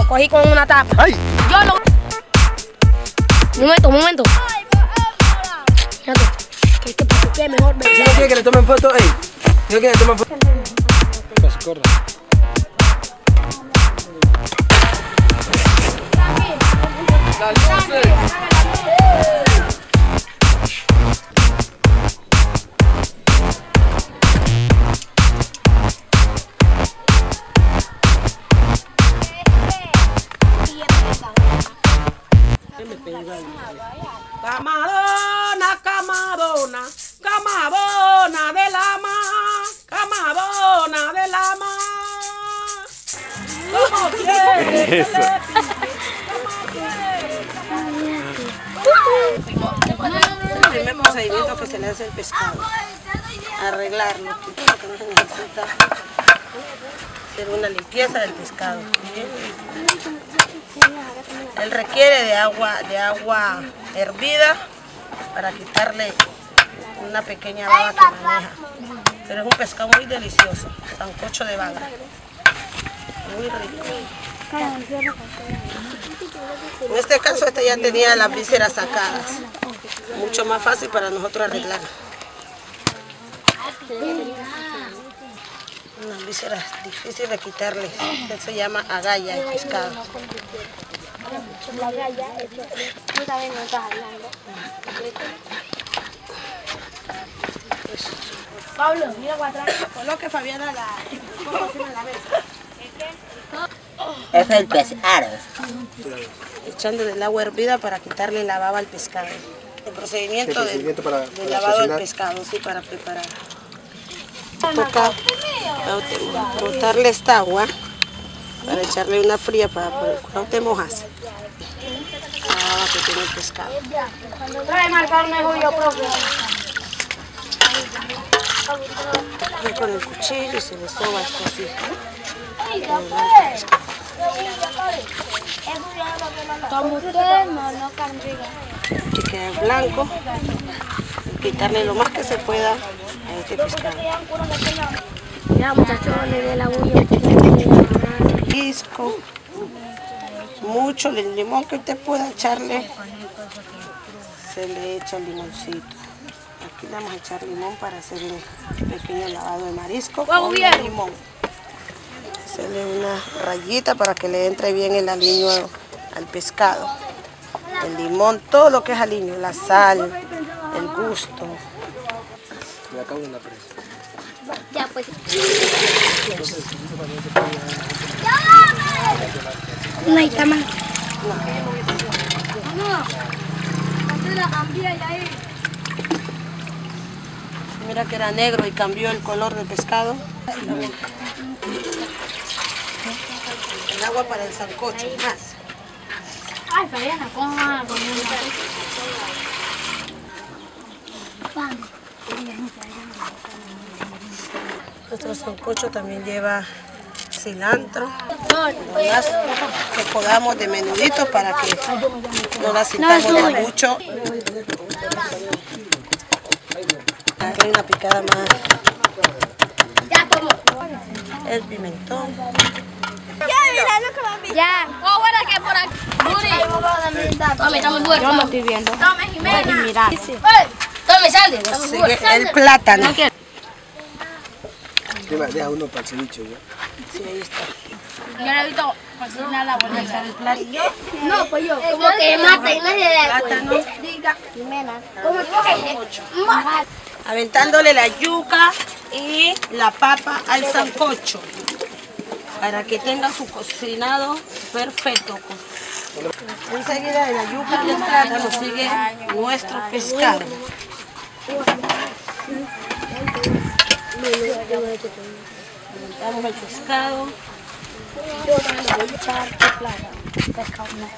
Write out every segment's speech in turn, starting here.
cogí con una tapa. ¡Ay! Yo lo... Momento. ¿Qué mejor? Si no quiere que le tomen foto, ey. Si no quiere que le tomen foto. Pues corra. Las luces. Camarona, camarona, camarona de la mar, camarona de la mar. ¿Cómo quieres? El primer procedimiento que se le hace al pescado, arreglarlo, porque no se necesita hacer una limpieza del pescado. Él requiere de agua hervida para quitarle una pequeña baba que maneja. Pero es un pescado muy delicioso, sancocho de baga. Muy rico. En este caso este ya tenía las vísceras sacadas. Mucho más fácil para nosotros arreglar. Unas vísceras difíciles de quitarle. Esto se llama agalla el pescado. La galla, tú también no estás hablando. Pablo, mira para atrás. Coloque Fabiana la mesa. Ese es el pescado. Echándole el agua hervida para quitarle la baba al pescado. El procedimiento del lavado del pescado, sí, para preparar. Toca botarle esta agua para echarle una fría para no te mojas. La baba que tiene el pescado. Trae marcarme yo propio. Y con el cuchillo se le soba esto así. Como ustedes, no carniga. Que quede blanco. Quitarle lo más que se pueda a este pescado. Ya, muchachos, le dé la bulla. Pisco. Mucho el limón que usted pueda echarle. Se le echa el limoncito. Aquí le vamos a echar limón para hacer un pequeño lavado de marisco con limón. Hacerle una rayita para que le entre bien el aliño al pescado. El limón, todo lo que es aliño, la sal, el gusto. Me acabo de la presa. Ya, pues. No hay tamaño. Mira que era negro y cambió el color del pescado. El agua para el sancocho, más. Ay, Fabiana, coja con Nuestro sancocho también lleva cilantro, más que podamos de menudito para que no la sintamos mucho. Darle una picada más. El pimentón. Ya. Oh, bueno, que por aquí. Tome, estamos buenos. Yo lo estoy viendo. Tome, Jimena. Mira. Tome, Sandy. Sigue el plátano. Deja uno para el ceviche, ¿ya? Sí, ahí está. Yo no he visto cocinar la bolsa. El plátano. No, pues yo. Como que mata y no se da Plátano. Diga. Jimena. ¿Cómo que? Aventándole la yuca y la papa al sancocho para que tenga su cocinado perfecto. Enseguida de la yuca y el plátano sigue nuestro pescado. Aventamos el pescado. Yo también le voy a echar plátano. Pescado no.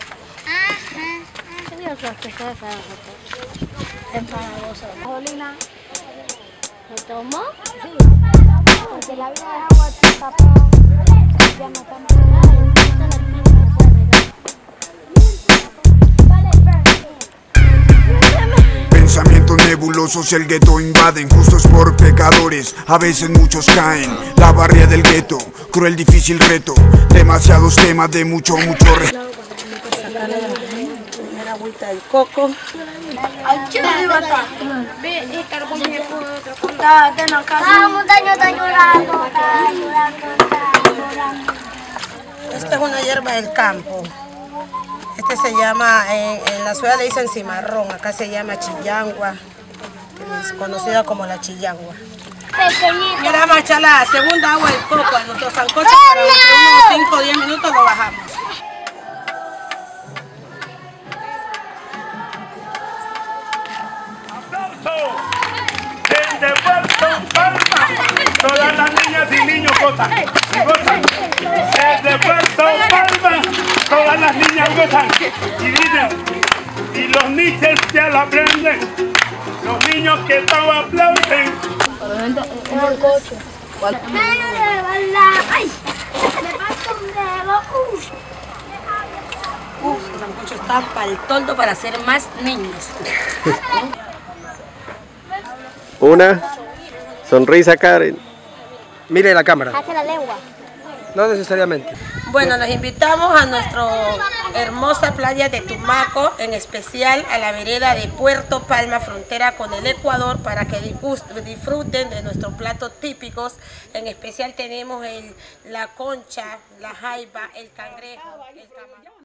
Yo pescado empanadoso. Jolina. ¿Me tomó? Sí. Porque la vida es agua tapada. Ya no estamos en nada. Pensamiento negro. nebulosos el gueto invaden, justos por pecadores, a veces muchos caen. La barria del gueto, cruel, difícil reto, demasiados temas de mucho reto. Primera agüita del coco. Esta es una hierba del campo. Este se llama, en la ciudad le dicen cimarrón, acá se llama chillangua, que es conocida como la chillangua. Mira, vamos a echar la segunda agua del coco a nuestro sancocho para entre unos 5 o 10 minutos lo bajamos. Desde Puerto Palma, todas las niñas y niños gozan, gozan. Desde Puerto Palma, todas las niñas gozan y dicen, y los niches ya lo aprenden, los niños que todo aplauden. El sancocho está para el toldo para hacer más niños. Una sonrisa, Karen. Mire la cámara. Hace la lengua. No necesariamente. Bueno, los invitamos a nuestra hermosa playa de Tumaco, en especial a la vereda de Puerto Palma, frontera con el Ecuador, para que disfruten de nuestros platos típicos. En especial tenemos la concha, la jaiba, el cangrejo, el camarón.